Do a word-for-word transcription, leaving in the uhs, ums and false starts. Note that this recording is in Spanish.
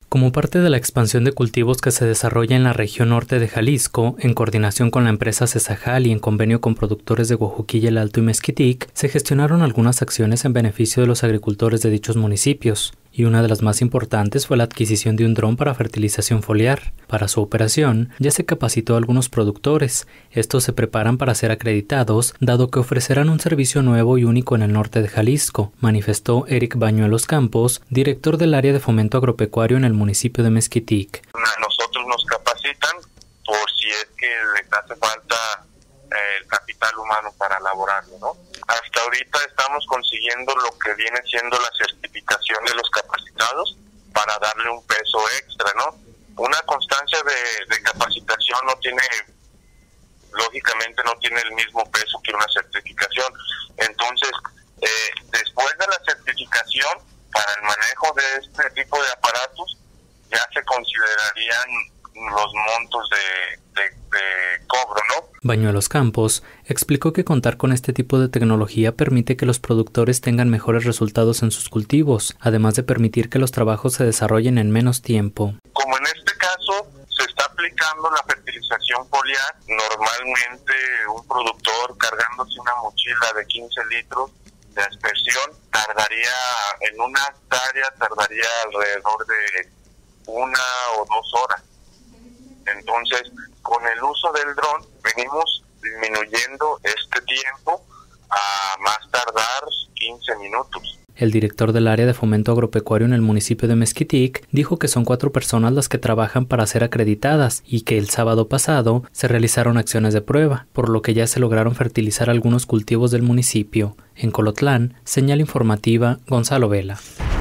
Como parte de la expansión de cultivos que se desarrolla en la región norte de Jalisco, en coordinación con la empresa Cesajal y en convenio con productores de Guajuquilla, El Alto y Mezquitic, se gestionaron algunas acciones en beneficio de los agricultores de dichos municipios, y una de las más importantes fue la adquisición de un dron para fertilización foliar. Para su operación, ya se capacitó a algunos productores. Estos se preparan para ser acreditados, dado que ofrecerán un servicio nuevo y único en el norte de Jalisco, manifestó Eric Bañuelos Campos, director del área de fomento agropecuario en el municipio de Mezquitic. A nosotros nos capacitan por si es que les hace falta el capital humano para elaborarlo, ¿no? Hasta ahorita estamos consiguiendo lo que viene siendo la certificación de los capacitados para darle un peso extra, ¿no? Una constancia de, de capacitación no tiene, lógicamente no tiene el mismo peso que una certificación. Entonces, eh, después de la certificación, para el manejo de este tipo de aparatos, ya se considerarían los montos de, de, de cobro, ¿no? Bañuelos Campos explicó que contar con este tipo de tecnología permite que los productores tengan mejores resultados en sus cultivos, además de permitir que los trabajos se desarrollen en menos tiempo. Como en este caso se está aplicando la fertilización foliar, normalmente un productor cargándose una mochila de quince litros de aspersión tardaría, en una hectárea tardaría alrededor de una o dos horas. Entonces, con el uso del dron, venimos disminuyendo este tiempo a más tardar quince minutos. El director del área de fomento agropecuario en el municipio de Mezquitic dijo que son cuatro personas las que trabajan para ser acreditadas y que el sábado pasado se realizaron acciones de prueba, por lo que ya se lograron fertilizar algunos cultivos del municipio. En Colotlán, señal informativa, Gonzalo Vela.